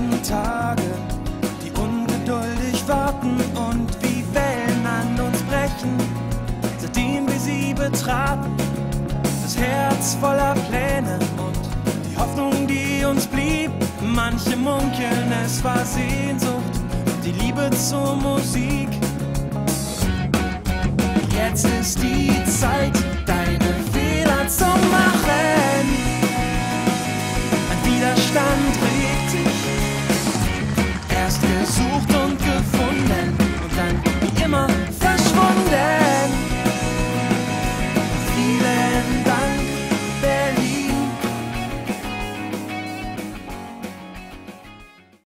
langen Tage, die ungeduldig warten und wie Wellen an uns brechen, seitdem wir sie betraten. Das Herz voller Pläne und die Hoffnung, die uns blieb. Manche munkeln, es war Sehnsucht und die Liebe zur Musik. Jetzt ist die Zeit, deine Fehler zu machen.